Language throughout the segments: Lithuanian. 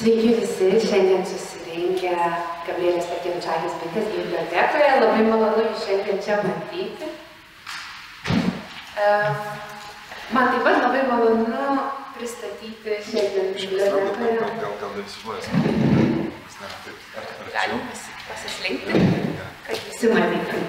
Sveiki visi, šiandien susirinkę Gabrielės Petkevičaitės bitės bibliotekoje. Labai malonu jūs šiandien čia matyti. Man taip pat labai malonu pristatyti šiandien bibliotekoje. Gal ne visi žmonės. Galim pasislinkti, kad visi matytum.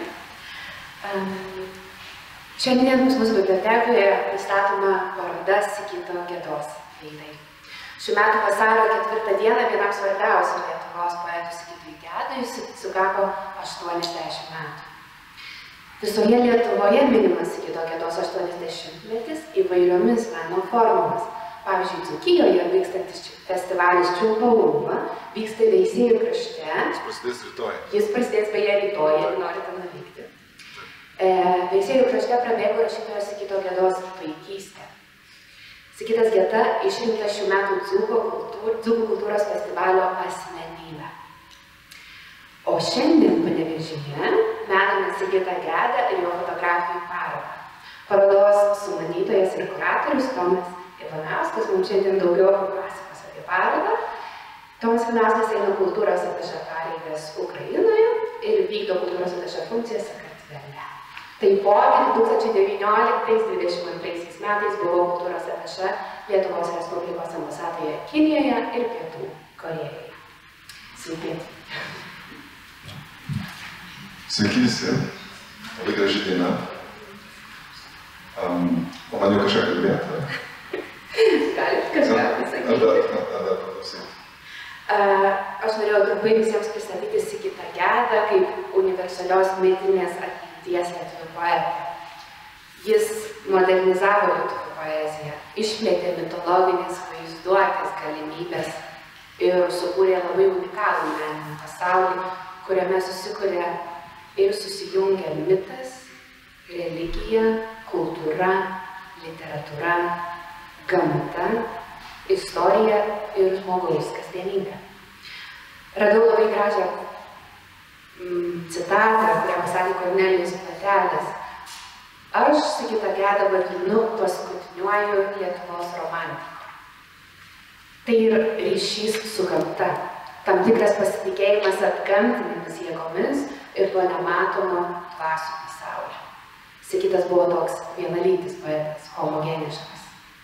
Šiandien mūsų bibliotekoje pristatoma paroda Sigito Gedos veidai. Šių metų vasario 4 dieną vienam svarbiausių Lietuvos poetų Sigitui Gedui sukako 80 metų. Visoje Lietuvoje minimas Sigito Gedos 80-metis įvairiomis meno formomis. Pavyzdžiui, Dzūkijoje vykstantis festivalis Čiulpa Ulba vyksta Veisiejų krašte. Jis prasidės rytoj. Jis prasidės beje rytoj, jeigu norite nuvykti. Veisiejų krašte prabėgo rašytojo Sigito Gedos vaikystė. Sigitas Geda išrinktas šių metų Dzūkų kultūros festivalio asmenybę. O šiandien Panevėžyje mename Sigitą Gedą ir jo fotografijų parodą. Parodos sumanytojas ir kuratorius Tomas Ivanauskas mums šiandien daugiau papasakos apie parodą. Tomas Ivanauskas eina kultūros atašė pareigas Ukrainoje ir vykdo kultūros atašė funkciją Sakartvele. Taipogi 2019-2022 metais buvo kultūros atašė Lietuvos Respublikos ambasadoje Kinijoje ir Pietų Korėjoje. Sveiki. Sveiki visi. Labai graži diena. O man jau kažką kalbėti? Galit kažką pasakyti. Ar dar paklausyti? Aš norėjau trumpai visiems pristatyti Sigitą Gedą kaip universalios metrinės atminties lietuvių poetą. Jis modernizavo lietuvių poeziją, išplėtė mitologinės vaizduotės galimybės ir sukūrė labai unikalų meninį pasaulį, kuriame susikuria ir susijungia mitas, religija, kultūra, literatūra, gamta, istorija ir žmogaus kasdienybė. Radau labai gražią citatą, kurią pasakė Kornelijus Platelis. Aš Sigitą Gedą vadinu paskutiniuoju Lietuvos romantiku. Tai ir ryšys su gamta, tam tikras pasitikėjimas atgamtinėmis jėgomis ir tuo nematomo dvasių pasaulio. Sigitas buvo toks vienalytis poetas, homogeniškas.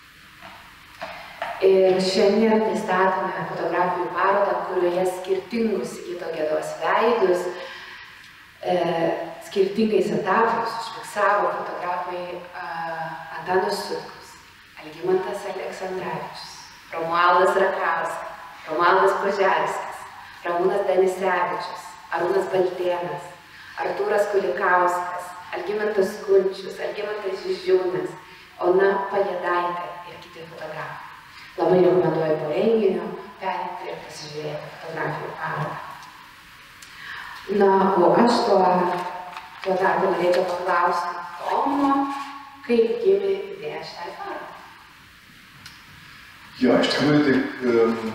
Ir šiandien pristatome fotografijų parodą, kurioje skirtingus Sigito Gedos veidus, skirtingais etapais užfiksavo fotografai Antanas Sutkus, Algimantas Aleksandravičius, Romualdas Rakauskas, Romualdas Požerskas, Ramūnas Danisevičius, Arūnas Baltėnas, Artūras Kulikauskas, Algimantas Kunčius, Algimantas Žižiūnas, Ona Pajedaitė ir kiti fotografai. Labai rekomenduoju po renginio pereiti ir pasižiūrėti fotografijų parodą. Na, o aš tuo tarpu norėčiau paklausti Tomo, kaip gimė idėja šitai parodai. Jo, iš tikrųjų taip,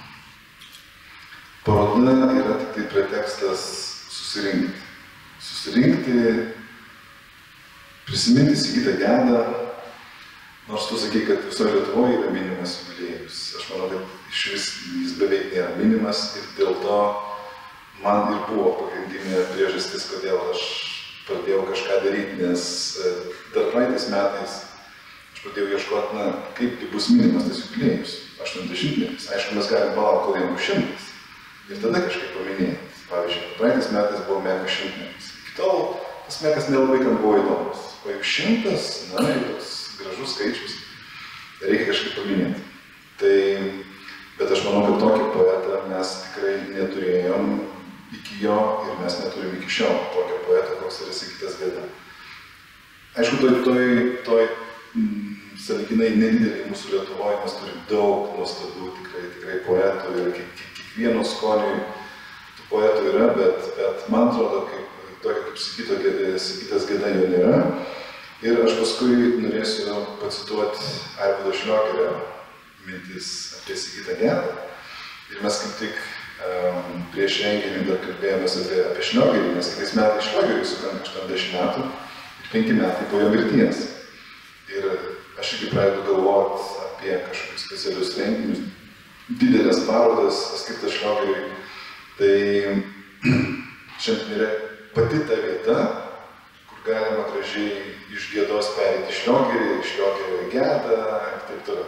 paroda yra tik tai pretekstas susirinkti. Susirinkti, prisiminti Sigitą Gedą, nors tu sakai, kad visoje Lietuvoje yra minimas jubiliejus. Aš manau, kad iš vis jis beveik nėra minimas ir dėl to man ir buvo pagrindinė priežastis, kodėl aš pradėjau kažką daryti, nes dar praeitais metais aš pradėjau ieškoti, kaip bus minimas tas jubiliejus, 80-metis. Aišku, mes galim palaukti, kol jam bus 100 ir tada kažkaip paminėti. Pavyzdžiui, praeitais metais buvo Meko 100-metis. Iki tol tas Mekas nelabai kam buvo įdomus. O jau 100, jau toks gražus skaičius, reikia kažkaip paminėti. Bet aš manau, kad tokį poetą mes tikrai neturėjom iki jo ir mes neturim iki šiol tokio poeto, koks yra Sigitas Geda. Aišku, toj sąlyginai nedidelį mūsų Lietuvoje mes turim daug nuostabių tikrai poetų ir kiekvieno skoniui tų poetų yra, bet man atrodo, tokio kaip Sigitas Geda jo nėra. Ir aš paskui norėsiu pacituoti Arvydo Šliogerio mintis apie Sigitą Gedą. Ir mes kaip tik prieš renginį dar kalbėjomės apie Šliogerį, nes kitais metais Šliogeriui sukanka 80 metų ir 5 metai po jo mirties. Ir aš irgi pradedu galvoti apie kažkokius specialius renginius, didelės parodas skirtas šliogeriui. Tai šiandien yra pati ta vieta, kur galima gražiai iš Gėdos perėti šliogerį, iš šliogerio į Gėdą ir taip toliau.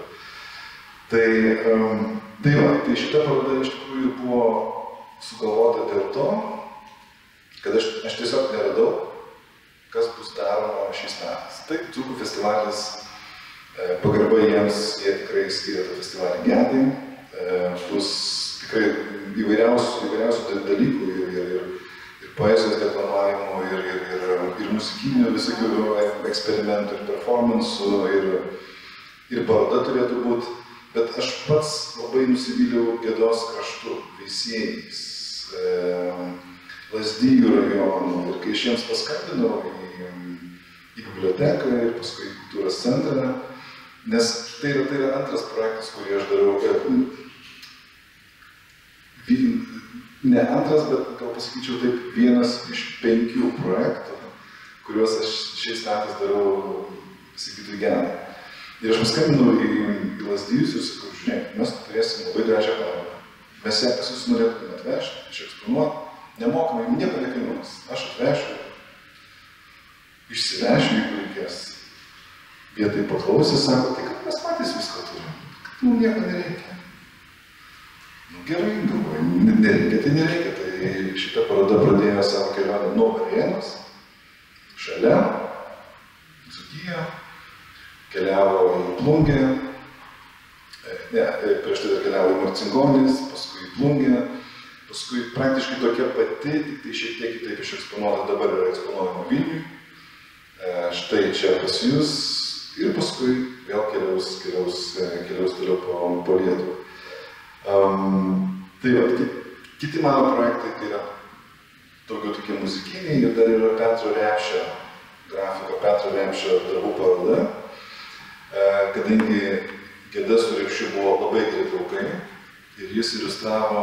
Tai šita paroda iš tikrųjų buvo sugalvota dėl to, kad aš tiesiog neradau, kas bus daroma šiais metais. Taip, dzūkų festivalis, pagarba jiems, jie tikrai skiria tą festivalį Gėdai, bus tikrai įvairiausių dalykų ir poezijos deklamavimo, ir muzikinių visokių eksperimentų, ir performansų, ir paroda turėtų būti. Bet aš pats labai nusivyliau Gėdos kraštu, Veisiejais, Lazdijų rajonu. Ir kai aš jiems paskambinau į biblioteką ir paskui į kultūros centrą, nes tai yra antras projektas, kurį aš darau. Ne antras, bet gal pasakyčiau taip, vienas iš 5 projektų, kuriuos aš šiais metais darau Sigitui Gedai. Ir aš paskambinau į Lazdijus ir sakau, žiūrėk, mes turėsim labai gražią parodą. Mes ją pas jūs norėtume atvežti, išeksponuoti, nemokamai, nieko nekainuos. Aš atvešiu, išsivešiu, jeigu reikės. Jie tai paklausė, sako, tai kad mes patys viską turim, kad mums nieko nereikia. Nu gerai, galvoju, nereikia, tai nereikia. Tai šita paroda pradėjo savo kelionę nuo Varėnos, šalia, Dzūkiją, keliavo į Plungę, prieš tai dar keliavo į Marcingonis, paskui į Plungę, paskui praktiškai tokia pati, tik tai šiek tiek kitaip išeksponuota, dabar yra eksponuojama Vilniui, štai čia pas jūs ir paskui vėl keliaus toliau po Lietuvą. Tai va, kiti mano projektai tai yra daugiau tokie muzikiniai ir dar yra Petro Repšio grafiko, Petro Repšio darbų paroda. Kadangi Gėda su Repšiu buvo labai geri draugai ir jis iliustravo,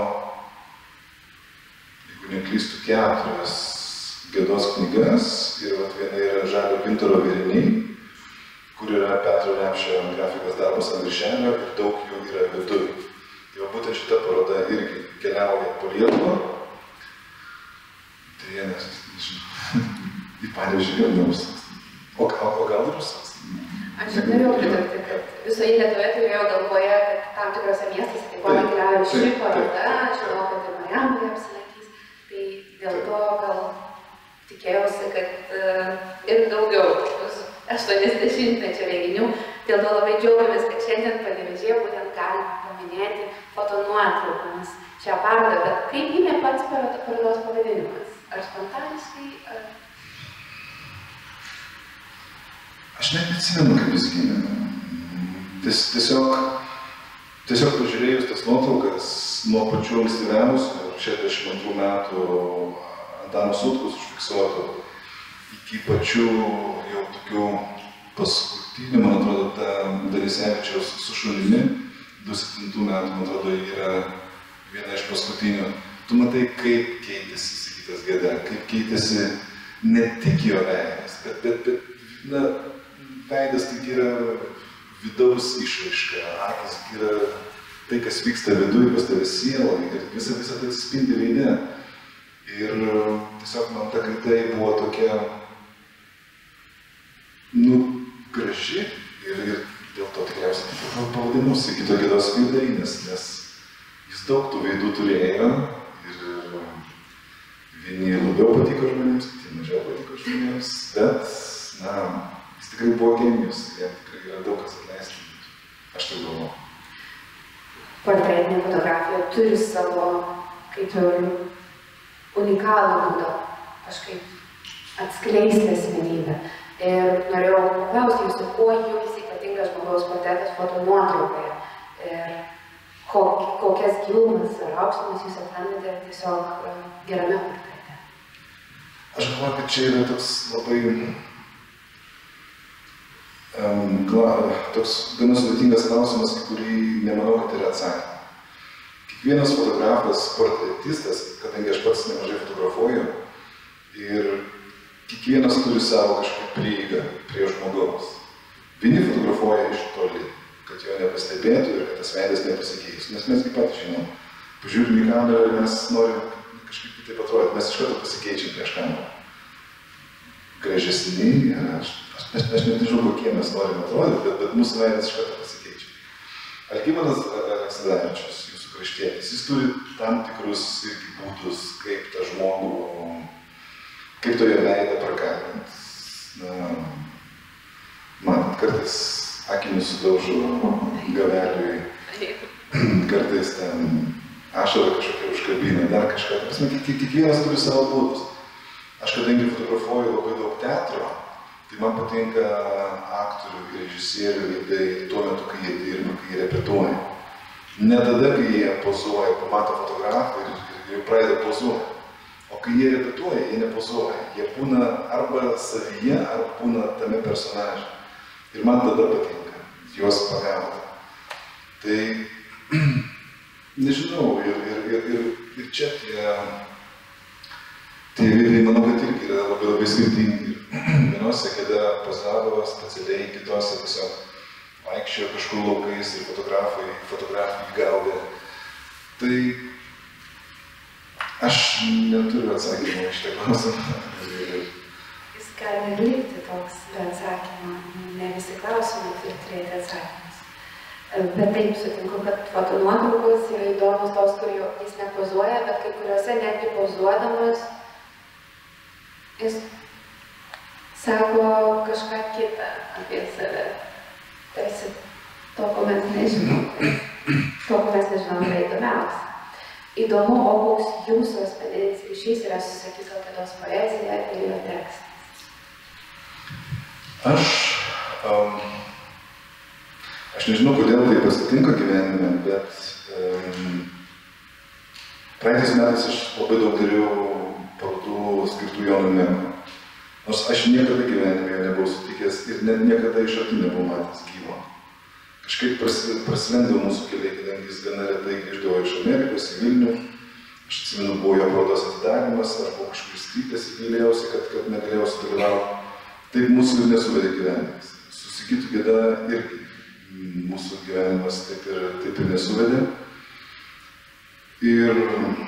jeigu neklystu, 4 Gėdos knygas ir viena yra Žalio gintaro vėriniai, kur yra Petro Repšio grafikos darbas ant viršelio ir daug jų yra viduj. Tai būtent šita paroda irgi keliauja po Lietuvą. Tai jie nežinau, į Panevėžį vėl neusas. O gal ir usas? Aš norėjau pridurti, kad visoje Lietuvoje turėjau galvoje, kad tam tikrose miestuose taip pat keliauja ši paroda, žinau, kad ir Marijampolėje apsilankys. Tai dėl to gal tikėjausi, kad ir daugiau bus 80-mečio renginių. Dėl to labai džiaugiamės, kad šiandien Panevėžyje būtent galime paminėti fotonuotraukomis šią parodą. Bet kaip gimė pats parodos pavadinimas? Ar spontaniškai, ar... Aš net neatsimenu, kaip jis gimė. Tiesiog pažiūrėjus tas nuotraukas nuo pačių ankstyviausių, 62 metų Antano Sutkaus užfiksuotų, iki pačių jau tokių paskutinių, man atrodo, Danisevičiaus su šunimi, 27 metų, man atrodo, yra viena iš paskutinių. Tu matai, kaip keitėsi Sigitas Geda, kaip keitėsi ne tik jo veidas, bet veidas tai yra vidaus išraiška, akis yra tai, kas vyksta viduj, pas tave siela ir visą tai atsispindi veide. Ir tiesiog man ta kaita buvo tokia, graži ir dėl to tikriausiai pavadinau Sigito Gedos veidai, nes jis daug tų veidų turėjo ir vieni labiau patiko žmonėms, kiti mažiau patiko žmonėms, bet, jis tikrai buvo genijus, jam tikrai yra daug kas atleisti. Aš tai galvoju. Portretinė fotografija turi savo, kaip ir unikalų būdą kažkaip atskleisti asmenybę. Ir norėjau paklausti jūsų, kuo jums ypatingas žmogaus portretas fotonuotraukoje ir kokias gilumas ar aukštumas jūs atrandate tiesiog gerame portrete. Aš galvoju, kad čia yra toks labai toks gana sudėtingas klausimas, kurį nemanau, kad yra atsakymą. Kiekvienas fotografas, portretistas, kadangi aš pats nemažai fotografuoju, ir kiekvienas turi savo kažkaip prieigą prie žmogaus. Vieni fotografuoja iš toli, kad jo nepastebėtų ir kad tas veidas nepasikeistų. Nes mes patys žinom, pažiūrim į kamerą ir mes norim kažkaip kitaip atrodyti, mes iš karto pasikeičiam prieš kamerą. Gražesni, aš net nežinau, kokie mes norim atrodyti, bet mūsų veidas iš karto pasikeičia. Algimantas Aleksandrovičius, jūsų kraštietis, jis turi tam tikrus irgi būdus, kaip tą žmogų, kaip to jo veidą prakalbint. Man kartais akinius sudaužo gaveliui, kartais ten ašarą kažkokią užkabina, dar kažką. Ta prasme, kiekvienas turi savo būdus. Aš kadangi fotografuoju labai daug teatro, tai man patinka aktorių ir režisierių veidai tuo metu, kai jie dirba, kai jie repetuoja. Ne tada, kai jie pozuoja, pamato fotografą ir pradeda pozuoti. O kai jie repetuoja, jie nepozuoja. Jie būna arba savyje, arba būna tame personaže. Ir man tada patinka juos pagauti. Tai, nežinau, ir čia tie veidai, manau, kad irgi yra labai skirtingi. Vienose, kada pozavo specialiai, kitose tiesiog vaikščiojo kažkur laukais ir fotografai gaudė. Tai aš neturiu atsakymą iš šitą klausimą. Jis gali likti toks be atsakymą, ne visi klausimai turi turėti atsakymus. Bet taip sutinku, kad fotonuotraukos yra įdomus tos, kur jis nepozuoja, bet kai kuriuose netgi pozuodamas, jis sako kažką kitą apie save. Tarsi to, ko mes nežinom. To, ko mes nežinom, yra įdomiausia. Įdomu, o koks jūsų asmeninis ryšys yra su Sakytos poezija ir jo tekstas? Aš nežinau, kodėl tai pasitinka gyvenime, bet praeitais metais aš labai daug dariau parodų skirtų Jonui Mekui. Nors aš niekada gyvenime jo nebuvau sutikęs ir net niekada iš arti nebuvau matęs gyvo. Kažkaip prasilendavo mūsų keliai, kadangi jis gana retai grįždavo iš Amerikos į Vilnių. Aš atsimenu, buvo jo parodos atidarymas, aš buvau kažkur įstrigęs ir gailėjausi, kad negalėjau sudalyvauti. Taip mūsų ir nesuvedė gyvenimas. Su Sigitu Geda irgi mūsų gyvenimas taip ir nesuvedė. Ir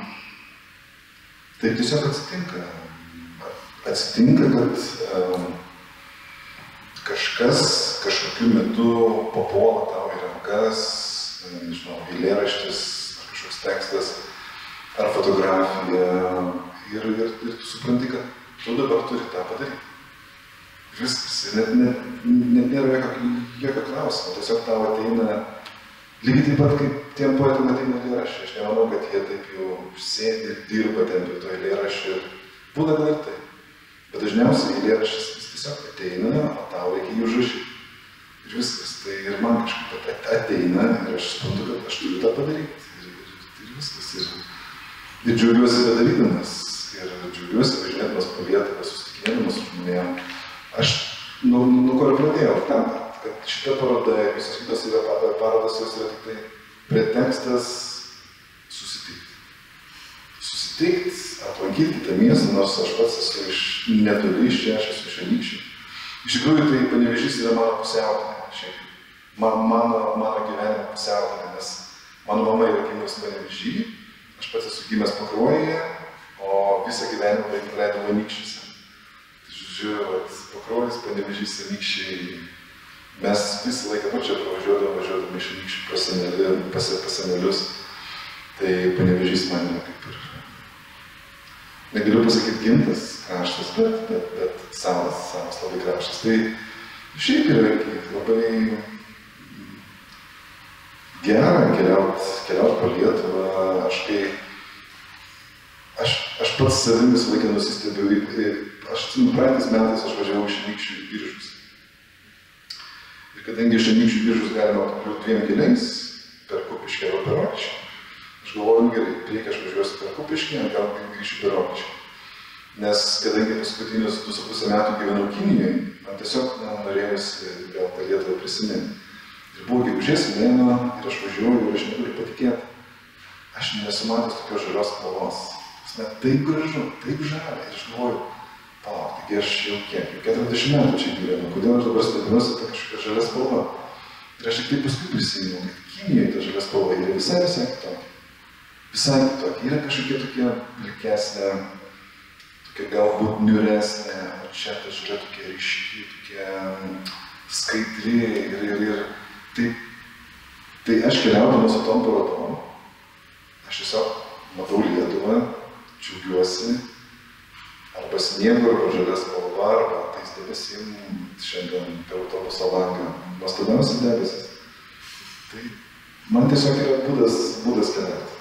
taip tiesiog atsitinka. Atsitinka, kad kažkas kažkokiu metu papuola tau į rankas, nežinau, eilėraštis, ar kažkoks tekstas, ar fotografija, ir tu supranti, kad tu dabar turi tą padaryti. Viskas, net nėra jokio klausimo, tiesiog tau ateina, lygiai taip pat kaip tiem poetam ateina eilėraščiai. Aš nemanau, kad jie taip jau sėdi ir dirba ten prie to eilėraščio. Būna gal ir tai. Bet dažniausiai eilėraštis vis tiesiog ateina, o tau reikia jį užrašyti. Ir viskas. Tai ir man kažkaip ateina ir aš suprantu, kad aš turiu tą padaryti. Ir viskas. Ir džiaugiuosi bedarydamas. Ir džiaugiuosi važinėdamas po Lietuvą, susitikinėdamas su žmonėm. Aš nuo ko ir pradėjau tam, kad šita paroda ir visos kitos parodos jos yra tik tai pretekstas susitikti. Susitikti, aplankyti kitą miestą, nors aš pats esu iš netoli iš čia, aš esu iš Anykščių. Iš tikrųjų, tai Panevėžys yra mano pusiaukelė. Mano gyvenimo pusiaukelė, nes mano mama yra gimus Panevėžy, aš pats esu gimęs Pakruojyje, o visą gyvenimą praleidau Anykščiuose. Žodžiu, Pakruojis, Panevėžys, Anykščiai, mes visą laiką čia pravažiuodami iš Anykščių pas senelius, tai Panevėžys man yra kaip ir, negaliu pasakyti gimtas kraštas, bet savas labai kraštas. Tai šiaip yra labai gera keliaut po Lietuvą. Aš pats savim visą laiką nusistebiu. Aš atsimenu, praeitais metais aš važiavau iš Anykščių į Biržus. Ir kadangi iš Anykščių į Biržus galima pakliūti 2 keliais, per Kupiškį arba per Rokiškį, aš galvoju, gerai, reikia aš važiuosiu per Kupiškį, gal grįšiu per Rokiškį. Nes kadangi paskutinius 2,5 metų gyvenau Kinijoje, man tiesiog norėjosi gal tą Lietuvą prisiminti. Ir buvo gegužės mėnuo ir aš važiuoju ir aš negaliu patikėti. Aš nesu matęs tokios žalios spalvos. Taip gražu, taip žalia. Ir aš galvoju, taigi aš jau kiek, 40 metų čia gyvenu, kodėl aš dabar stebinuosi tą kažkokią žalią spalvą. Ir aš tik tai paskui prisimenu, kad Kinijoje ta žalia spalva yra visai kitokia. Visai kitokia. Yra kažkokia tokia pilkesnė, tokia galbūt niuresnė, o čia ta žalia tokia ryški, tokia skaidri ir tai aš keliaudamas su tom parodom, aš tiesiog matau Lietuvą, džiaugiuosi, arba sniego, arba žalia spalva, arba tais debesim šiandien per autobuso langą. Nuostabiausi debesis. Tai man tiesiog yra būdas keliauti.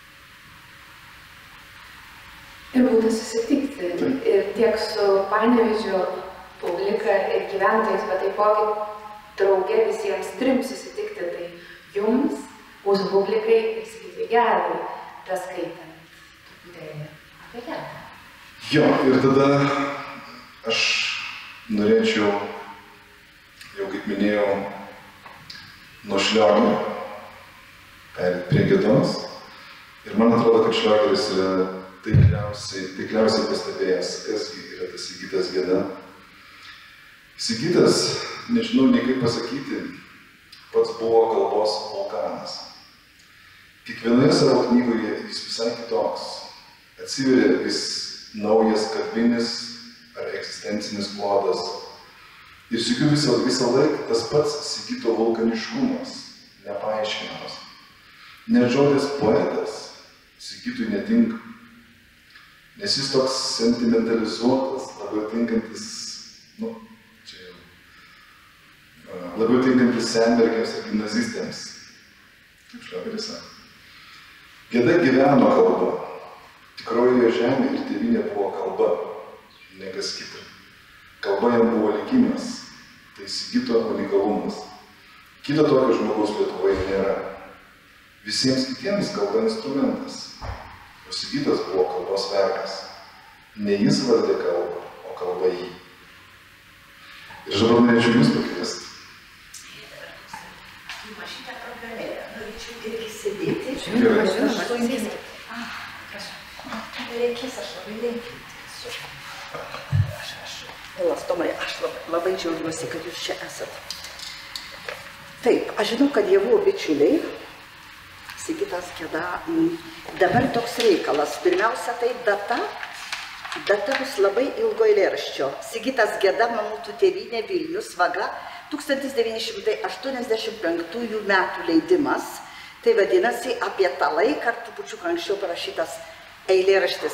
Ir būdas susitikti. Taip. Ir tiek su Panevėžio publika ir gyventojais, bet taipogi drauge visiems trim susitikti. Tai jums, mūsų publikai ir sakyti gerai, paskaitant truputėlį apie ją. Jo, ir tada aš norėčiau, jau kaip minėjau, nuo šliogerio perėti prie Gedos. Ir man atrodo, kad šliogeris yra taikliausiai pastebėjęs, kas yra tas Sigitas Geda. Sigitas, nežinau nei kaip pasakyti, pats buvo kalbos vulkanas. Kiekvienoje savo knygoje jis visai kitoks. Atsiveria vis naujas kalbinis ar egzistencinis klodas. Ir sykiu visą laiką tas pats Sigito vulkaniškumas, nepaaiškinamas. Net žodis poetas Sigitui netinka, nes jis toks sentimentalizuotas, labiau tinkantis, labiau tinkantis senbergiams ir gimnazistėms, kaip šliogeris sako. Geda gyveno kalba. Tikroji jo žemė ir tėvynė buvo kalba, ne kas kita. Kalba jam buvo likimas, tai Sigito unikalumas. Kito tokio žmogaus Lietuvoje nėra. Visiems kitiems kalba instrumentas, o Sigitas buvo kalbos vergas. Ne jis valdė kalbą, o kalba jį. Ir dabar norėčiau jūs pakviesti. Mažytę programėlę, norėčiau irgi sėdėti. Žinoma, Reikės, aš labai lėkiu. Mielas Tomai, aš labai džiaugiuosi, kad jūs čia esat. Taip, aš žinau, kad jie buvo bičiuliai. Sigitas Geda. Dabar toks reikalas. Pirmiausia, tai data bus labai ilgo eilėraščio. Sigitas Geda, Mamutų tėvynė, Vilnius, vaga, 1985 metų leidimas. Tai vadinasi, apie tą laiką, ar trupučiuką anksčiau parašytas eilėraštis.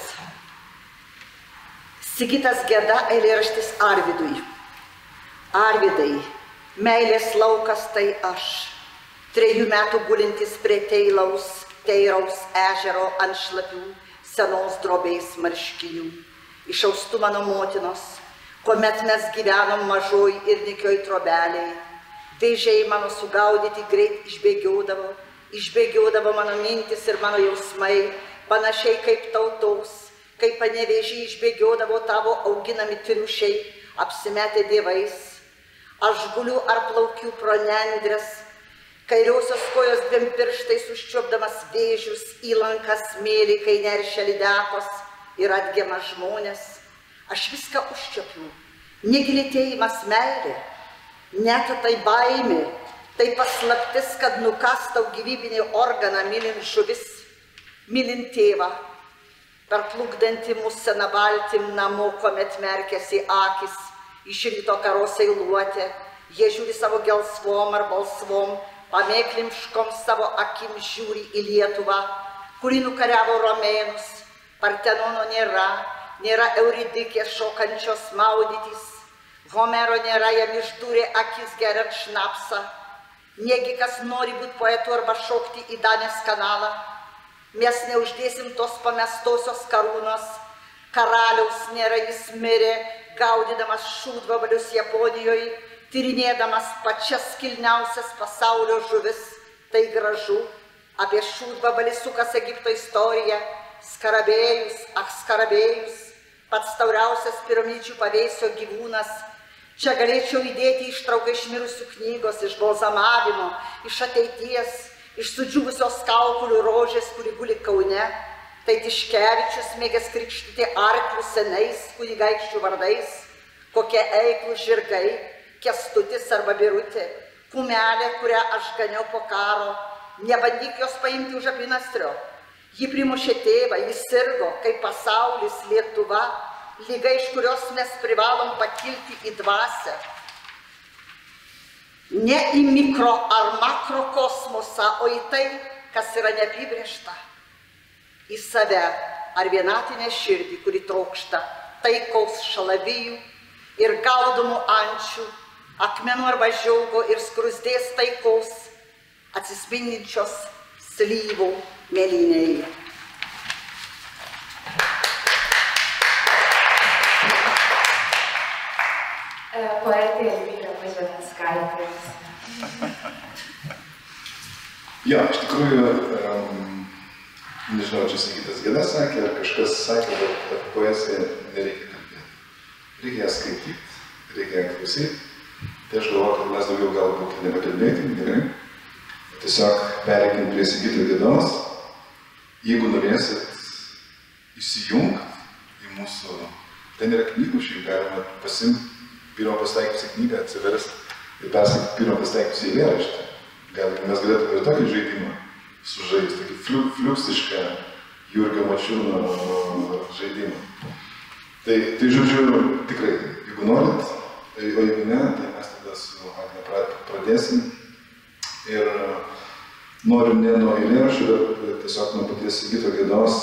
Sigitas Geda, eilėraštis Arvidui. Arvidai, meilės laukas tai aš, 3 metų gulintis prie teiraus ežero ant šlapių, senos drobės marškinių. Išaustų mano motinos, kuomet mes gyvenom mažoj ir nikioj trobeliai. Vėžiai mano sugaudyti greit išbėgiodavo mano mintis ir mano jausmai, panašiai kaip tautos, kaip Panevėžy išbėgiodavo tavo auginami triušiai, apsimetę dievais. Aš guliu ar plaukiu pro nendres, kairiosios kojos 2 pirštais užčiuopdamas vėžius, įlankas smėlį, kai neršia lydekos ir atgema žmonės. Aš viską užčiuopiu, negilėtėjimas meilė, net tai baimė, tai paslaptis, kad nukastau gyvybinį organą mylint žuvis, mylint tėvą, perplukdantį mus seną valtim namo, kuomet merkėsi akis, iš ryto karos eiluotė, jie žiūri savo gelsvom ar balsvom, pamėklimškom savo akim žiūri į Lietuvą, kuri nukariavo romėnus, Partenono nėra Euridikės šokančios maudytis, Homero nėra, jam išdūrė akis geriant šnapsą, negi kas nori būti poetu arba šokti į Danės kanalą. Mes neuždėsim tos pamestosios karūnos, karaliaus nėra, jis mirė, gaudydamas šūdvabalius Japonijoje, tyrinėdamas pačias kilniausias pasaulio žuvis. Tai gražu, apie šūdvabalį sukas Egipto istorija, skarabėjus, skarabėjus, pats tauriausias piramidžių pavėsio gyvūnas. Čia galėčiau įdėti ištrauką iš mirusių knygos, iš balzamavimo, iš ateities, iš sudžiūvusios kaukulių rožės, kuri guli Kaune. Tai Tiškevičius mėgęs krikštyti arklių senais kunigaikščių vardais, kokie eiklų žirgai, Kęstutis arba Birutė, kumelė, kurią aš ganiau po karo, nebandyk jos paimti už apynastrio. Ji primušė tėvą, jis sirgo, kaip pasaulis, Lietuva, lyga, iš kurios mes privalom pakilti į dvasią. Ne į mikro ar makro kosmosą, o į tai, kas yra neapibrėžta. Į save ar vienatinę širdį, kuri trokšta taikaus šalavijų ir gaudomų ančių, akmenų arba žiaugo ir skrusdės taikos, atsispindinčios slyvų mėlynėje. Poetė Elvyra Pažeminskaitė. Jo, iš tikrųjų, nežinau, čia Sigitas Geda sakė, ar kažkas sakė, kad apie poeziją nereikia kalbėti. Reikia ją skaityti, reikia ją klausyti. Tai aš galvoju, kad mes daugiau galbūt nebekalbėkim, gerai. Tiesiog pereikim prie Sigito Gedos. Jeigu norėsit įsijungti į mūsų, ten yra knygų, šiaip galima pasimti pirmą pasitaikiusią knygą, atsiversti ir perskaityti pirmą pasitaikiusią eilėraštį. Mes galėtume ir tokį žaidimą sužaisti, tokį fliuksišką Jurgio Mačiūno žaidimą. Tai žodžiu, tikrai, jeigu norit, o jeigu ne, tai mes tada su Agne pradėsim. Ir noriu ne nuo eilėraščių, bet tiesiog nuo paties Sigito Gedos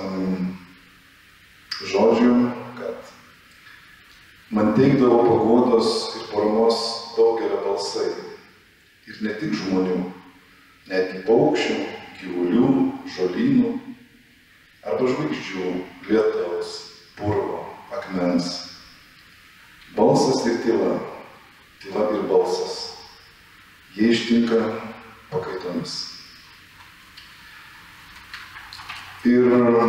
žodžių, kad man teikdavo paguodos ir paramos daugelio balsai. Ir ne tik žmonių, netgi paukščių, gyvulių, žolynų, arba žvaigždžių, lietaus, purvo, akmens. Balsas ir tyla, tyla ir balsas. Jie ištinka pakaitomis. Ir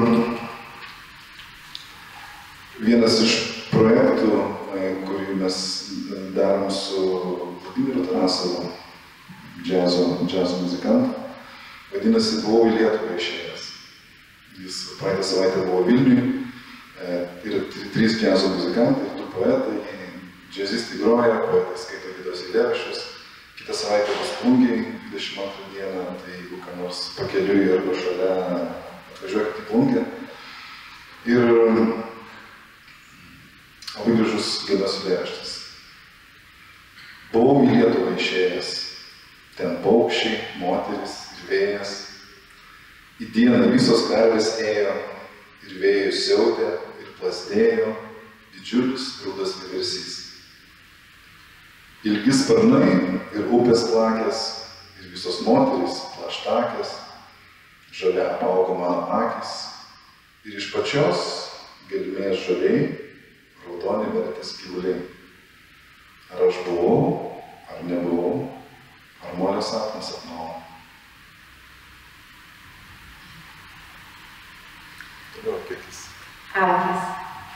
vienas iš projektų, kurį mes darom su Vladimiru Tarasovu, džiazo muzikantu, vadinasi, buvau į Lietuvą išėjęs. Jis praeitą savaitę buvo Vilniuje, yra 3 džiazo muzikantai ir 2 poetai, džiazistai groja, poetai skaito Gedos eilėraščius. Kitą savaitę bus Plungėj, 22 dieną, tai jeigu ką nors pakeliui arba šalia, atvažiuokit į Plungę. Ir labai gražus Gedos eilėraštis. Buvau į Lietuvą išėjęs, ten paukščiai, moteris ir vėjas. Į dieną visos karvės ėjo ir vėjus siautė ir plastėjo didžiulis rudas vieversys. Ilgi sparnai ir upės plakės ir visos moterys plaštakės, žalia apaugo mano akis ir iš pačios gelmės žaliai raudoni vertės gyvuliai. Ar aš buvau, ar nebuvau, ar molio sapną sapnavau. Toliau akis. Akis.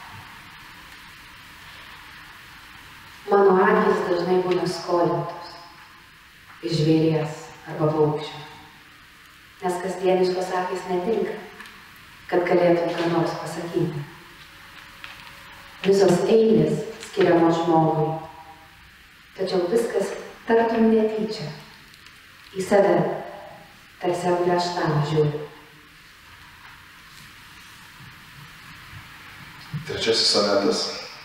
Mano akis dažnai būna skolintos iš žvėries arba paukščio, nes kasdieniškos akys netinka, kad galėtum ką nors pasakyti. Visos eilės skiriamos žmogui, tačiau viskas tartum netyčia, į save, tarsi apgręžtam žiūri. Trečiasis sonetas.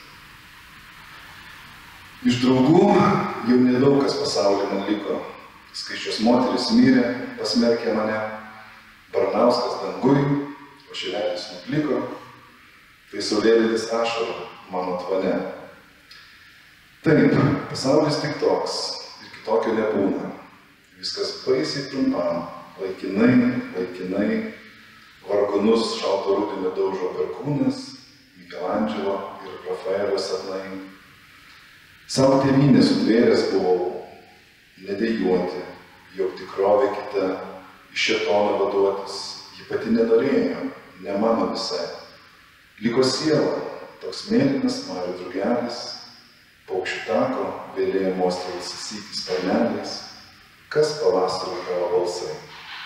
Iš draugų jau nedaug kas pasaulyje man liko. Skaičios moteris mirė, pasmerkė mane, Baranauskas dangui, o šilelis nupliko, tai saulėlydis ašarų mano tvane. Taip, pasaulis tik toks ir kitokio nebūna. Viskas baisiai trumpam, laikinai, vargonus šalto rudenio daužo perkūnas, Mikelandželo ir Rafaelio sapnai. Savo tėvynę sutvėręs buvau, nedejuoti, jog tikrovė kita, iš šėtono vaduotis, ji pati nenorėjo, ne mano visai. Liko siela, toks mėlynas marių drugelis, paukščių tako, vėlėje mostelės sykis sparneliais, kas pavasario tavo balsai.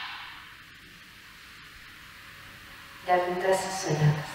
9 sonetas.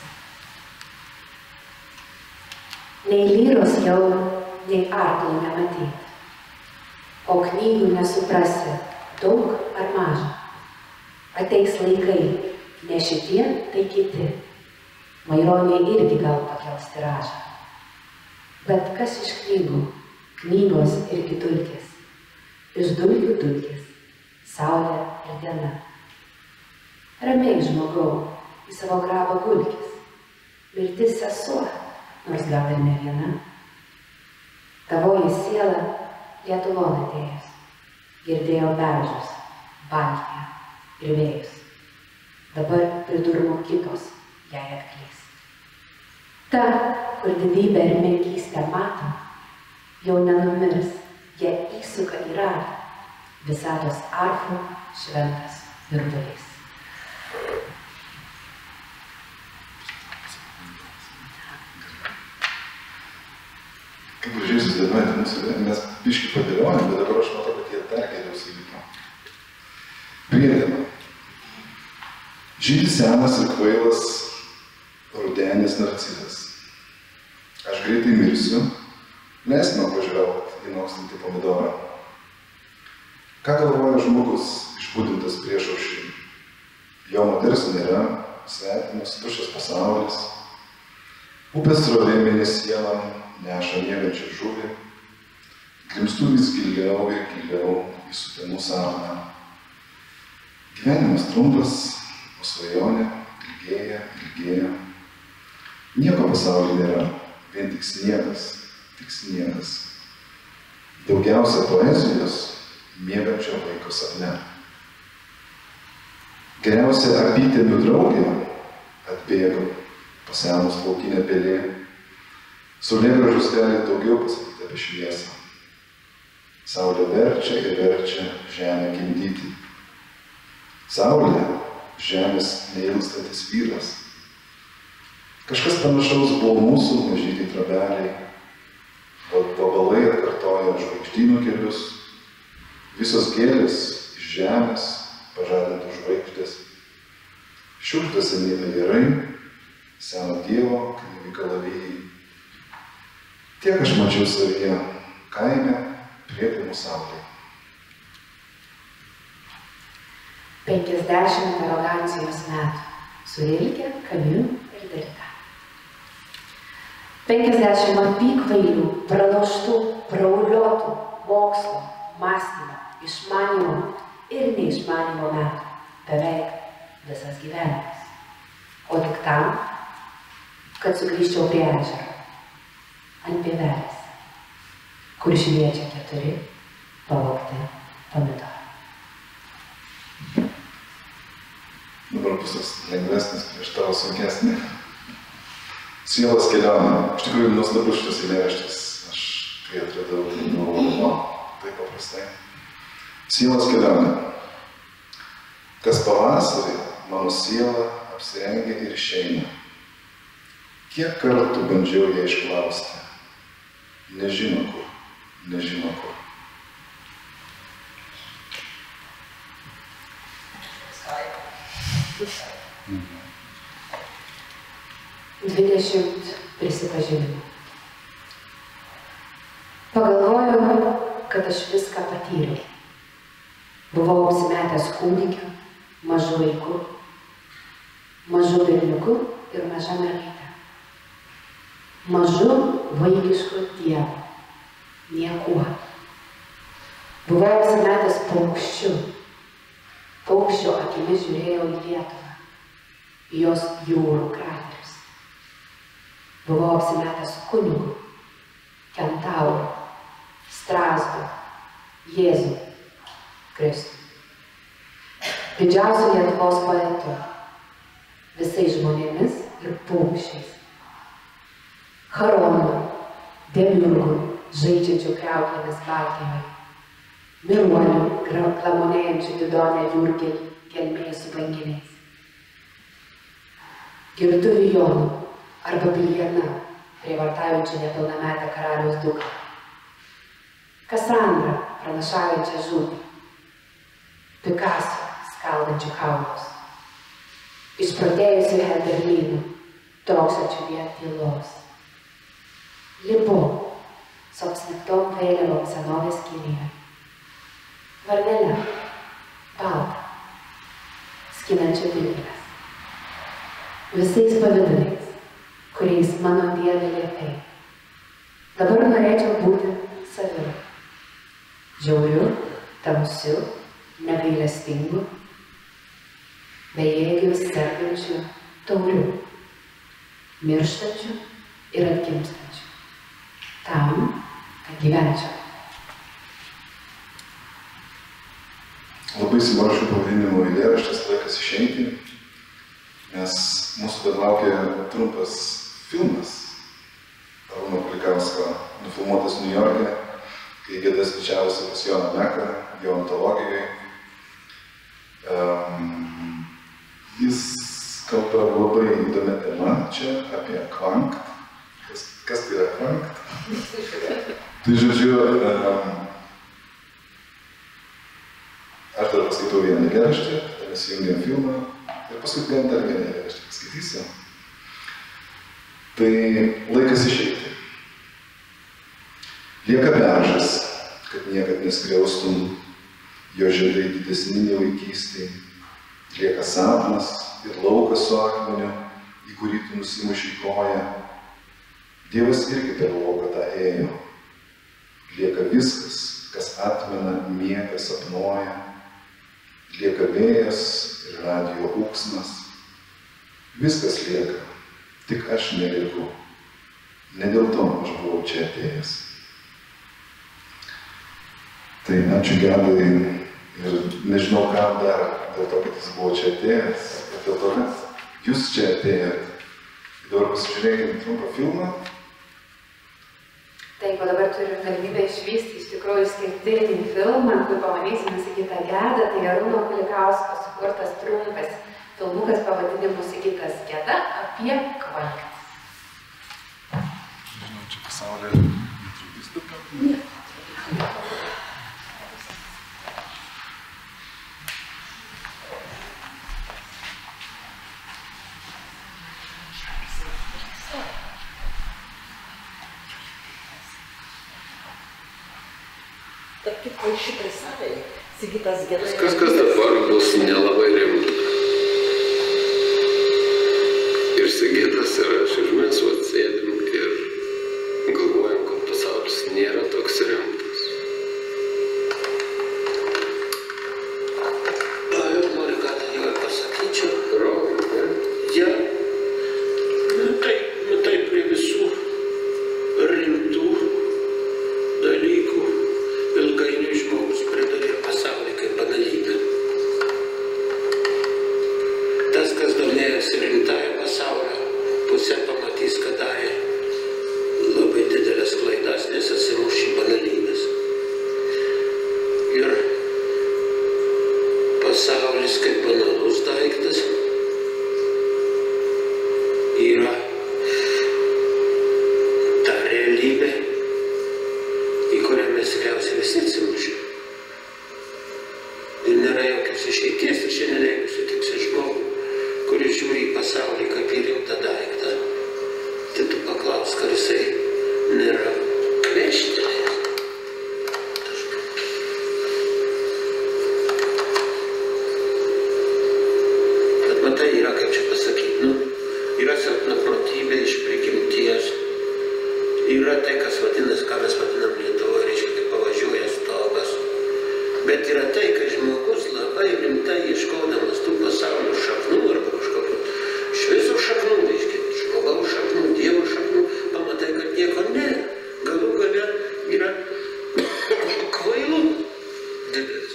Nei lyros jau, nei arklo nematyti. o knygų nesuprasi, daug ar maža. Ateis laikai, ne šitie, tai kiti. Maironė irgi gal pakels tiražą. Bet kas iš knygų? Knygos irgi dulkės. Iš dulkių dulkės, saulė ir diena. Ramiai žmogau, į savo grabą gulkis. Mirtis sesuo, nors gal ir ne viena. Tavoji siela Lietuvon atėjus. Girdėjau beržus, Baltiją ir vėjus. Dabar pridurmo kitos jai atklys. Ta, kur didybę ir menkystę mato, jau nenumirs, jie įsuka į ratą, visatos arfų šventas virdulys. Kaip gražiai susidėliojate mūsų, mes biškį padėliojame, bet dabar aš matau, kad jie dar geriau suvyko. Priedėma. Žydi senas ir kvailas rudenis narcizas. Aš greitai mirsiu, leisk man pažvelgt į nokstantį pomidorą. Ką galvoja žmogus išbudintas prieš aušrį? Jo moters nėra, svetimas, tuščias pasaulis. Upės srovė mini sielą, neša miegančią žuvį. Grimstu vis giliau ir giliau į sutemų sapną. Gyvenimas trumpas, o svajonė ilgėja, ilgėja. Nieko pasaulyje nėra, vien tik sniegas, tik sniegas. Daugiausia poezijos miegančio vaiko sapne. Geriausia apytėmių draugė atbėgo pasenus laukinė pelė. Saulėgražus gali daugiau pasakyti apie šviesą. Saulė verčia ir verčia žemę gimdyti. Saulė žemės neilstantis vyras. Kažkas panašaus buvo mūsų mažytį trabeliai. Vabalai atkartoja žvaigždynų kelius. Visos gėlės iš žemės pažadintų žvaigždės. Šiurkšta seni ajerai, seno dievo knyvi kalavijai. Tiek aš mačiau savyje, kaime, priepimų saulėje. 50 arogancijos metų su Rilke, Kamiu ir Derrida. 50 apykvailių, praloštų, prauliotų mokslo, mąstymo, išmanymo ir neišmanymo metų. Beveik visas gyvenimas. O tik tam, kad sugrįžčiau prie ežero, ant pievelės, kur šviečia 4 pavogti pomidorai. Dabar bus tas lengvesnis prieš tavo sunkesnį. Sielos kelionė. Iš tikrųjų, nuostabus šitas eilėraštis. Aš kai atradau, galvojau, taip paprastai. Sielos kelionė. Kas pavasarį mano siela apsirengia ir išeina. Kiek kartų bandžiau ją išklausti. Nežino kur, nežino kur. Mhm. 20 prisipažinimų. Pagalvojau, kad aš viską patyriau. Buvau apsimetęs kūdikiu, mažu vaiku, mažu berniuku ir maža mergaite. Mažu vaikišku dievu, niekuo. Buvau apsimetęs paukščiu. Paukščio akimis žiūrėjau į Lietuvą, į jos jūrų kraterius. Buvau apsimetęs kunigu, kentauru, strazdu, Jėzų, Kristų. Didžiausiu Lietuvos poetu, visais žmonėmis ir paukščiais. Charonu, demiurgu, žaidžiančiu kriauklėmis Baltijoje. Miruoliu, klamonėjančiu didonę jūrgelį, gelmėjai su banginiais. Girtu Vijonu arba Biljana, prievartaujančia nepilnametę karaliaus dukrą. Kassandra, pranašaujančia žūtį. Picasso, skaldančiu kaulus. Išprotėjusiu Henderlynu, trokštančiu vien tylos. Lipu, su apsnigtom vėliavom senovės Kinijoje. varnelę, baltą, skinančią pilkeles. Visais pavidalais, kuriais mano Dieve liepei. Dabar norėčiau būti savim. Žiauriu, tamsiu, negailestingu, bejėgiu, sergančiu, tauriu, mirštančiu ir atgimstančiu. Tam, kad gyvenčiau. Labai simboliškų pavadinimų eilėraštis Laikas išeiti, nes mūsų dar laukia trumpas filmas Arūno Kulikausko, nufilmuotas Niujorke, kai Geda svečiavosi pas Joną Meką, jo antologijoje. Jis kalba labai įdomią temą čia apie kvankt. Kas tai yra kvankt? Tai žodžiu, aš dar paskaitau vieną eilėraštį, tada mes įjungiam filmą ir paskui gan dar vieną eilėraštį paskaitysiu. Tai laikas išeiti. Lieka beržas, kad niekad neskriaustum, jo žiedai didesni nei vaikystėj. Lieka sapnas ir laukas su akmeniu, į kurį tu nusimušiai koją. Dievas irgi per lauką tą ėjo. Lieka viskas, kas atmena, miega, sapnuoja. Lieka vėjas ir radijo ūksmas. Viskas lieka, tik aš nelieku. Ne dėl to aš buvau čia atėjęs. Tai ačiū Gedai ir nežinau ką dar dėl to, kad jis buvo čia atėjęs, bet dėl to, kad jūs čia atėjot. Dabar pasižiūrėkime trumpą filmą. Taip, o dabar turiu galimybę išvysti iš tikrųjų išskirtinį filmą, kur pamanysime Sigitą Gedą, tai Arūno Kulikausko sukurtas trumpas filmukas pavadinimu Sigitas Geda apie kvankt. Nežinau, čia pasaulyje netrukdys dabar? Ne. Tarp kitko iš šitai salėje Sigitas Geda. Viskas, kas dabar bus nelabai rimta. Ir Sigitas ir aš, ir mes atsėdim ir galvojam, kad pasaulis nėra toks rimtas. Jau nori, ką tai jau pasakyčiau. Rokai, ne? Ja, tai prie visų rimtų dalykų ilgainiui žmogus pridarė pasaulį kaip banalybę. Tas, kas domėjosi rimtąją pasaulio pusę, pamatys, kad darė labai didelės klaidas, nes atsimuš į banalybės. Ir pasaulis kaip banalus daiktas yra ta realybė, į kurią mes tikriausiai visi atsimušim. Ir nėra jokios išeities, ir šiandien jeigu sutiksi žmogų, kuris žiūri į pasaulį kaip į rimtą daiktą, tai tu paklausk, ar jisai nėra kveštelėjęs. Bet matai, yra, kaip čia pasakyti, yra silpna protybė iš prigimties. Yra tai, kas vadinas, ką mes vadinam Lietuvoje, reiškia, kai pavažiuoja stogas. Bet yra tai, kai žmogus labai rimtai ieškodamas tų pasaulio šaknų arba kažkokių iš viso šaknų, reiškia, žmogaus šaknų, Dievo šaknų, pamatai, kad nieko nėra. Galų gale yra kvailų didelis.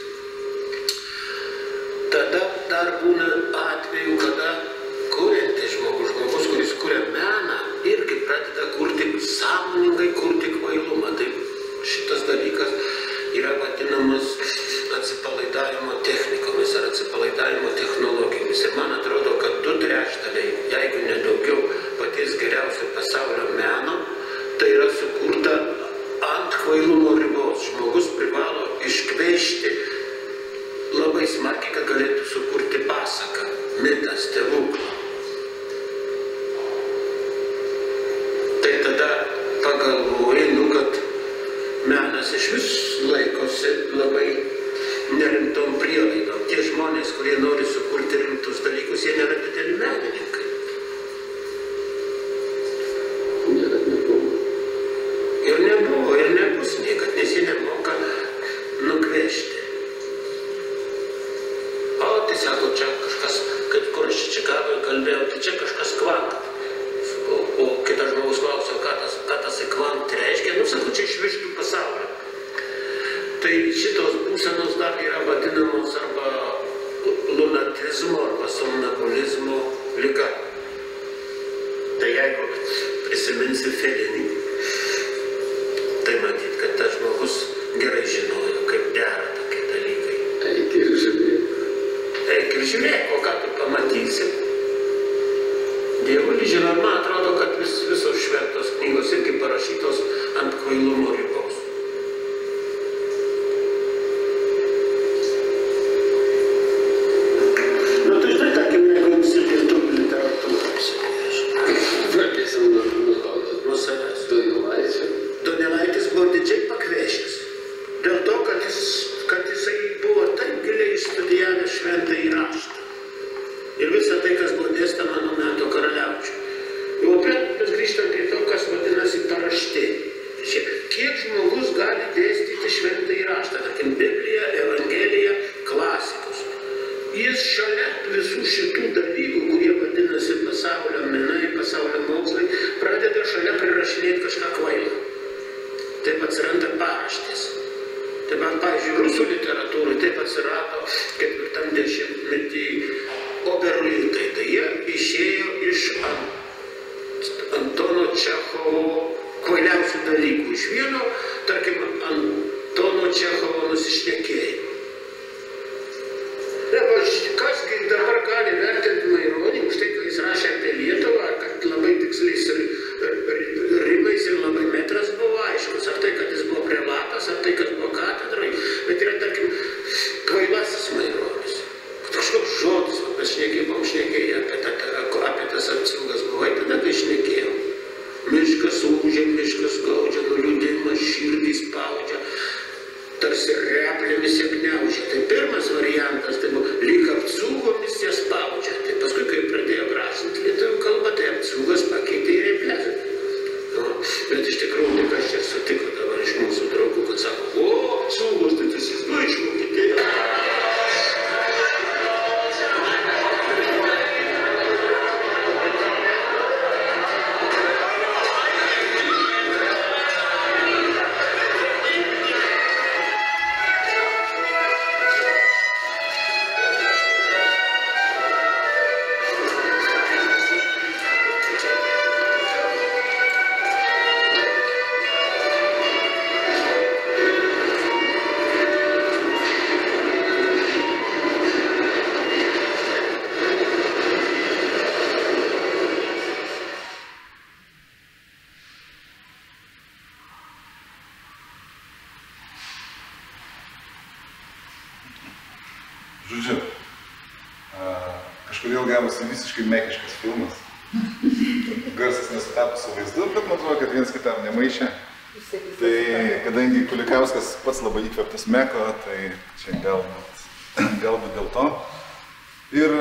Tada dar būna atvejų, kada kuriantis žmogus, kuris kuria meną, irgi pradeda kurti, sąmoningai kurti kvailumą. Tai šitas dalykas yra vadinamas atsipalaidavimo technikomis ar atsipalaidavimo technologijomis. Ir man atrodo, kad 2/3, jeigu ne daugiau, paties geriausio pasaulio meno, tai yra sukurta ant kvailumo ribos. Žmogus privalo iškveišti labai smarkiai, kad galėtų sukurti pasaką, mitą, stebuklą. Tai tada pagalvoji, kad menas iš vis laikosi labai nerimtom prielaidom. Tie žmonės, kurie nori sukurti rimtus dalykus, jie nėra dideli menininkai. Niekad nebuvo. Ir nebuvo, ir nebus niekad, nes jie nemoka nukvežti. O, tai sako, čia kažkas, kaip kur aš Čikagoje kalbėjau, tai čia kažkas kvant. O kitas žmogus klausia, ką tas kvant reiškia, nu, sakau, čia iš vištų pasaulio. Tai šitos būsenos dar yra vadinamos arba lunatizmo, arba somnambulizmo liga. Tai jeigu prisiminsi Felinį, tai matyt, kad tas žmogus gerai žinojo, kaip dera tokie dalykai. Eik ir žiūrėk. Eik ir žiūrėk, o ką tu pamatysi. Dievulį žino, man atrodo, kad visos šventos knygos irgi parašytos ant kvailumo ribos. Nu, tai žinai, tarkim, jeigu visi lietuvių literatūrą įsipiešė. Pradėsim nuo kauno. Nuo savęs. Donelaičio. Donelaitis buvo didžiai pakvešęs. Dėl to, kad jisai buvo taip giliai studijavęs šventąjį raštą. Ir visą tai, kas buvo dėstama nuo metų karaliaučių. Jau mes grįžtam prie to, kas vadinasi paraštė. Kiek žmogus gali dėstyti šventąjį raštą, tarkim, Bibliją, Evangeliją, klasikus. Jis šalia visų šitų dalykų, kurie vadinasi pasaulio menai, pasaulio mokslai, pradeda šalia prirašinėti kažką kvailą. Taip atsiranda paraštės. Taip, pavyzdžiui, rusų literatūrai taip atsirado 4 dešimtmetį oberuitai. Tai jie išėjo iš Antono Čechovo kvailiausių dalykų. Iš vieno, tarkim, Antono Čechovo nusišnekėjimo. Kasgi dabar gali vertinti Maironį už tai, kad jis rašė apie Lietuvą, kad labai tiksliais rimais ir labai metras buvo aiškus, ar tai, kad jis buvo prelatas, ar tai, kad buvo katedrai, bet yra, tarkim, kvailasis Maironis. Kažkoks žodis, mes šnekėjom apie tas apsaugas buvai, tada kai šnekėjom. Miškas ūžia, miškas gaudžia, nuliūdimas širdį spaudžia, tarsi replėmis jie gniaužia. Tai pirmas variantas, tai buvo lyg apsaugomis jie spaudžia. Tai paskui, kai pradėjo gražinti lietuvių kalbą, tai apsaugas pakeitė į replės. Bet iš tikrųjų, tik aš čia sutiko dabar iš mūsų draugų, kad sako, o, apsaugos, tai tas jis buvo iš Vokietijos. Žodžiu, kažkodėl gavosi visiškai mekiškas filmas. Garsas nesutapo su vaizdu, bet man atrodo, kad viens kitam nemaišė. Tai kadangi Kulikauskas pats labai įkvėptas meko, tai čia galbūt dėl to. Ir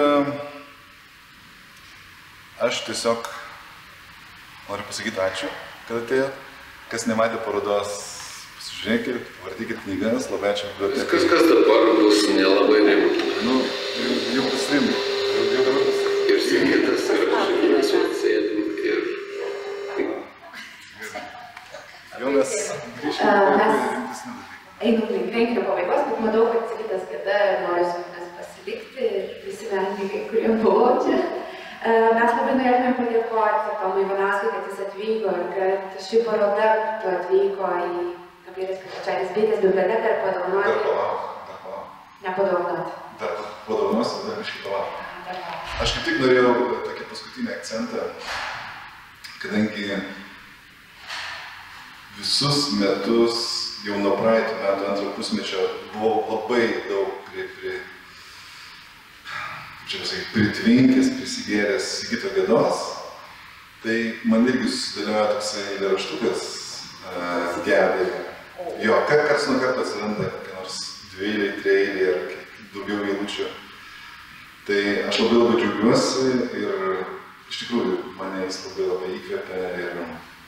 aš tiesiog noriu pasakyti ačiū, kad atėjot. Kas nematė parodos, pasižiūrėkit, vartykit knygas, labai ačiū bibliotekai. Kas dabar bus nelabai rimta. Nu, jau bus rimta. Jau dabar bus. Ir Sigitas, ir aš, ir mes atsėdim, ir... Jau mes grįžkime prie rimtesnių dalykų. Einam link renginio pabaigos, bet matau, kad Sigitas Geda nori su manęs pasilikti ir visi menininkai, kurie buvo čia. Mes labai norėtume padėkoti Tomui Ivanauskui, kad jis atvyko ir kad ši paroda atvyko į Gabrielės Kačaitės Bitės biblioteką ir padovanoti. Dar palauk. Nepadovanoti. Dar padovanosiu, dar biškį palauk. Aš kaip tik norėjau tokį paskutinį akcentą, kadangi visus metus, jau nuo praeitų metų antro pusmečio, buvau labai daug pritvinkęs, prisigėręs Sigito Gedos, tai man irgi susidėliojo toksai eilėraštukas Gedai. Jo, karts nuo karto atsiranda kokia nors dvieiliai, treiliai ar daugiau eilučių. Tai aš labai džiaugiuosi ir iš tikrųjų mane jis labai įkvepia ir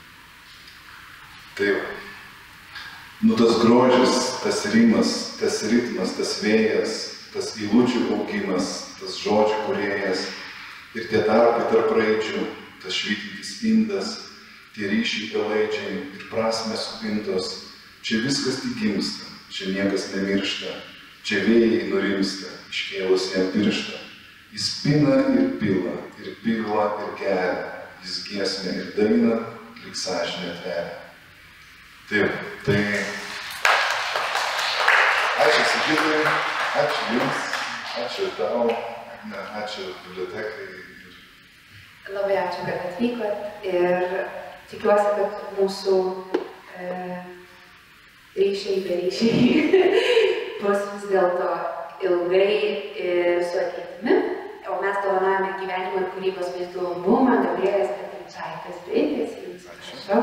tai va. Nu tas grožis, tas rimas, tas ritmas, tas vėjas, tas eilučių augimas, tas žodžių kūrėjas ir tie tarpai tarp raidžių, tas švytintis indas, tie ryšiai pelaidžiai ir prasmės supintos, čia viskas tik gimsta, čia niekas nemiršta, čia vėjai nurimsta, iškėlus jam pirštą. Jis pina ir pila ir geria, jis giesmę ir daina, lyg sąžinė atveria. Taip, tai ačiū Sigitai, ačiū Jums, ačiū tau, ačiū bibliotekai. Labai ačiū, kad atvykot ir tikiuosi, kad mūsų ryšiai bus vis dėlto ilgai ir su ateitimi. O mes dovanojame gyvenimo ir kūrybos vaizdų albumą Gabrielės Petryčaitės Breitės. Jums prašau.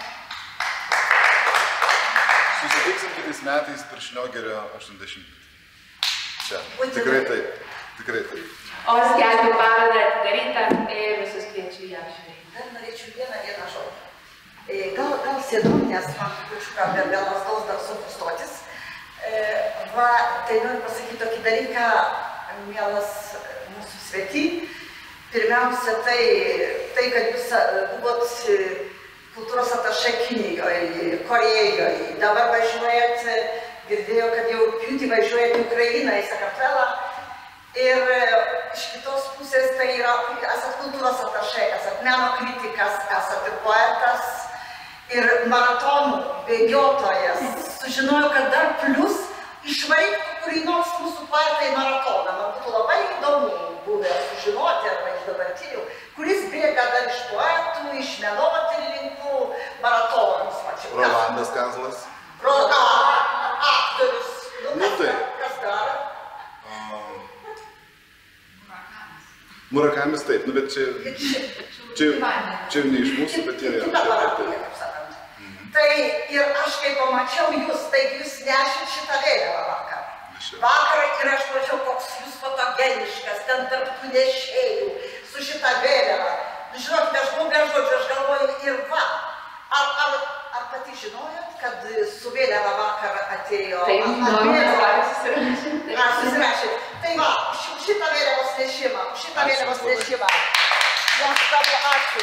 Susitiksim kitais metais per Šliogerio 80. Čia. Tikrai taip. O skelbiu parodą atidarytą ir visus kviečiu ją apžiūrėti. Dar norėčiau vieną žodį. Gal sėdom, nes man trupučiuką be lasdos dar sunku stotis. Tai noriu pasakyti tokį dalyką, mielas mūsų svety. Pirmiausia, tai kad jūs buvot kultūros atašė Kinijoje, Korėjoje. Dabar važiuojat, girdėjau, kad jau rugpjūtį važiuojat į Ukrainą, į Sakartvelą. Ir iš kitos pusės tai yra, esat kultūros atašė, esat meno kritikas, esat ir poetas, ir maratonų bėgiotojas. Sužinojau, kad dar plus išvaiktų kurį nors mūsų poetą į maratoną. Man būtų labai įdomu buvę sužinoti, arba iš dabartinių, kuris bėga dar iš poetų, iš menotyrininkų maratonus. Rolandas Kazlas. Aktorius. Kas dar? Murakamis taip, bet čia ne iš mūsų, bet yra. Tai ir aš kai pamačiau jūs, taigi jūs nešit šitą vėliavą vakar. Vakarą ir aš mačiau, koks jūs fotogeniškas, ten tarp tų nešėjų, su šitą vėliavą. Žinokite, aš buvau be žodžių, aš galvoju ir va. Ar pati žinojot, kad su vėliava vakar atėjo? Taip, susirašėt. Tai va, šitą vėliavos nešimą. Jums tavo ačiū.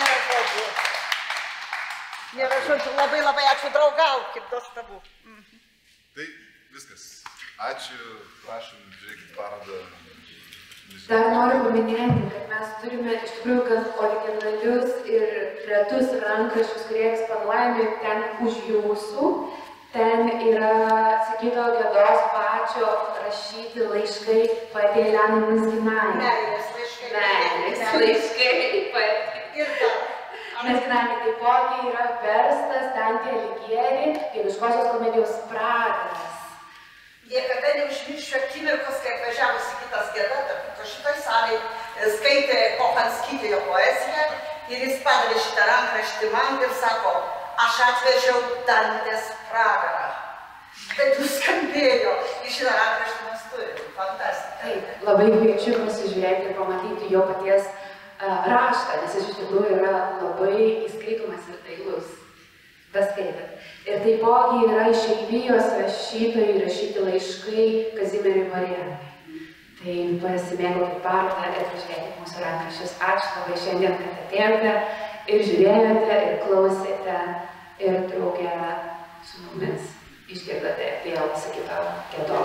Nėra žodžių. Labai ačiū, draugaukim, nuostabu. Tai viskas. Ačiū, prašom, žiūrėkit parodą. Dar noriu paminėti, kad mes turime iš tikrųjų gan originalius ir retus rankraščius, kurie eksponuojami ten už jūsų. Ten yra Sigito Gedos pačio rašyti laiškai poetei Elenai Mizginaitei. Meilės laiškai poetei. Mizginaitei taipogi yra verstas Dantė Alighieri dieviškosios komedijos Pragaras. Niekada neužmiršiu akimirkos, kai atvažiavo Sigitas Geda, tarp šitoj salėj skaitė Kochanskytė jo poeziją ir jis padavė šitą rankraštį man ir sako, aš atvežiau Dantės Pragarą. Bet jūs skambėjo, į šitą rankraštį mes turime. Fantastika. Taip, labai kviečiu pasižiūrėti ir pamatyti jo paties raštą, nes jis iš tikrųjų yra labai įskaitomas ir dailus, beskaitant. Ir taipogi yra išeivijos rašytojų rašyti laiškai Kazimierui Varėnui. Tai pasimėgaukit parodą ir pažiūrėkit mūsų rankraščius. Ačiū labai šiandien, kad atėjote ir žiūrėjote, ir klausėte, ir drauge su mumis išgirdote vėl Sigito Gedos.